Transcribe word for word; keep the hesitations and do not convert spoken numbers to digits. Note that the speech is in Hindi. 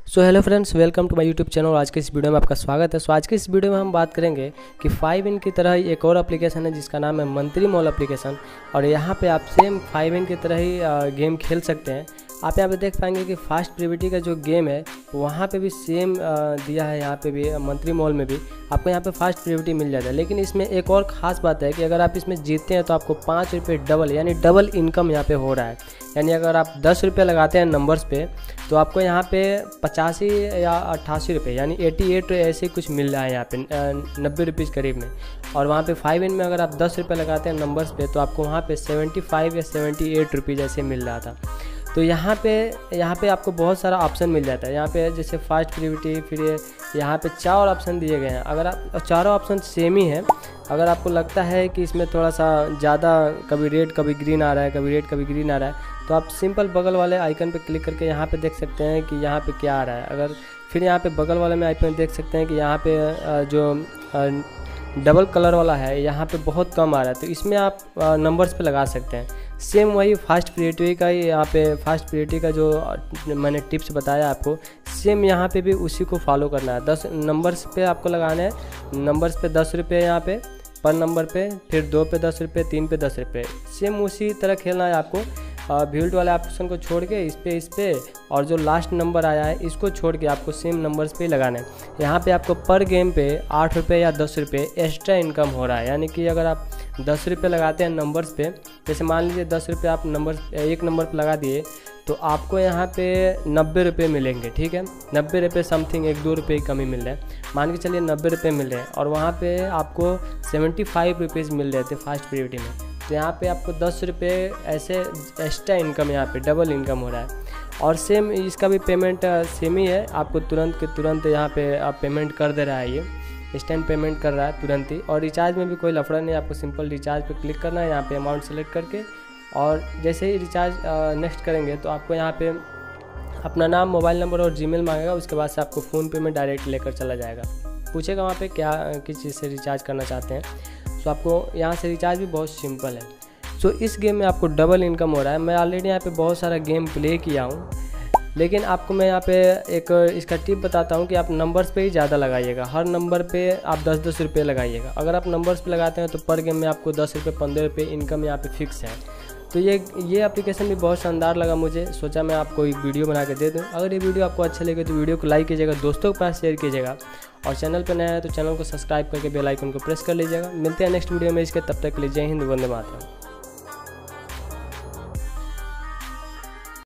So hello friends, welcome to my YouTube channel. आज के इस वीडियो में आपका स्वागत है। सो आज के इस वीडियो में हम बात करेंगे कि फाइव इन की तरह ही एक और एप्लीकेशन है जिसका नाम है मंत्री मॉल एप्लीकेशन, और यहाँ पे आप सेम फाइव इन की तरह ही गेम खेल सकते हैं। आप यहाँ पे देख पाएंगे कि फास्ट प्रिविटी का जो गेम है वहाँ पे भी सेम दिया है। यहाँ पे भी मंत्री मॉल में भी आपको यहाँ पे फास्ट प्रिविटी मिल जाता है, लेकिन इसमें एक और ख़ास बात है कि अगर आप इसमें जीतते हैं तो आपको पाँच रुपये डबल यानी डबल इनकम यहाँ पे हो रहा है। यानी अगर आप दस रुपये लगाते हैं नंबर्स पे तो आपको यहाँ पे पचासी या अट्ठासी रुपये यानी अट्ठासी ऐसे कुछ मिल रहा है यहाँ पे नब्बे रुपीज़ करीब में। और वहाँ पे फाइव इन में अगर आप दस रुपये लगाते हैं नंबर्स पे तो आपको वहाँ पे सेवेंटी फाइव या सेवेंटी एट रुपीज़ ऐसे मिल रहा था। तो यहाँ पे यहाँ पे आपको बहुत सारा ऑप्शन मिल जाता है। यहाँ पे जैसे फास्ट प्रिविटी, फिर यहाँ पे चार ऑप्शन दिए गए हैं। अगर आप चारों ऑप्शन सेम ही है, अगर आपको लगता है कि इसमें थोड़ा सा ज़्यादा कभी रेड कभी ग्रीन आ रहा है, कभी रेड कभी ग्रीन आ रहा है, तो आप सिंपल बगल वाले आइकन पे क्लिक करके यहाँ पे देख सकते हैं कि यहाँ पे क्या आ रहा है। अगर फिर यहाँ पे बगल वाले में आइकन देख सकते हैं कि यहाँ पे जो डबल कलर वाला है यहाँ पे बहुत कम आ रहा है, तो इसमें आप नंबर्स पे लगा सकते हैं। सेम वही फास्ट प्रिविटी का ही यहाँ पे फास्ट प्रिविटी का जो मैंने टिप्स बताया आपको, सेम यहाँ पे भी उसी को फॉलो करना है। दस नंबर्स पे आपको लगाना है, नंबर्स पे दस रुपये यहाँ पे पर नंबर पे, फिर दो पे दस रुपये, तीन पे दस रुपये, सेम उसी तरह खेलना है आपको। बिल्ड वाले ऑप्शन को छोड़ के इस पे इस पे और जो लास्ट नंबर आया है इसको छोड़ के आपको सेम नंबर्स पे लगाना है। यहाँ पे आपको पर गेम पे आठ रुपये या दस रुपये एक्स्ट्रा इनकम हो रहा है। यानी कि अगर आप दस रुपये लगाते हैं नंबर्स पे, जैसे मान लीजिए दस रुपये आप नंबर एक नंबर पे लगा दिए तो आपको यहाँ पे नब्बे रुपये मिलेंगे। ठीक है, नब्बे रुपये समथिंग, एक दो रुपये की कमी मिल रहा है, मान के चलिए नब्बे रुपये मिल रहे हैं, और वहाँ पे आपको सेवेंटी फाइव रुपीज़ मिल रहे थे फास्ट प्रिविटी में। तो यहाँ पे आपको दस रुपये ऐसे एक्स्ट्रा इनकम, यहाँ पे डबल इनकम हो रहा है। और सेम इसका भी पेमेंट सेम ही है, आपको तुरंत के तुरंत यहाँ पे आप पेमेंट कर दे रहा है, ये इंस्टेंट पेमेंट कर रहा है तुरंत ही। और रिचार्ज में भी कोई लफड़ा नहीं, आपको सिंपल रिचार्ज पे क्लिक करना है, यहाँ पे अमाउंट सेलेक्ट करके, और जैसे ही रिचार्ज नेक्स्ट करेंगे तो आपको यहाँ पे अपना नाम, मोबाइल नंबर और जीमेल मांगेगा। उसके बाद से आपको फ़ोन पे में डायरेक्ट लेकर चला जाएगा, पूछेगा वहाँ पे क्या किस चीज़ से रिचार्ज करना चाहते हैं। तो आपको यहाँ से रिचार्ज भी बहुत सिंपल है। सो इस गेम में आपको डबल इनकम हो रहा है। मैं ऑलरेडी यहाँ पे बहुत सारा गेम प्ले किया हूँ, लेकिन आपको मैं यहाँ पे एक इसका टिप बताता हूँ कि आप नंबर्स पे ही ज़्यादा लगाइएगा। हर नंबर पे आप दस दस रुपये लगाइएगा। अगर आप नंबर्स पे लगाते हैं तो पर गेम में आपको दस रुपये पंद्रह रुपये इनकम यहाँ पे फिक्स है। तो ये ये एप्लीकेशन भी बहुत शानदार लगा मुझे, सोचा मैं आपको एक वीडियो बना के दे दूँ। अगर ये वीडियो आपको अच्छा लगे तो वीडियो को लाइक कीजिएगा, दोस्तों के पास शेयर कीजिएगा, और चैनल पर नया है तो चैनल को सब्सक्राइब करके बेल आइकन को प्रेस कर लीजिएगा। मिलते हैं नेक्स्ट वीडियो में इसके, तब तक के लिए जय हिंद, वंदे मातरम।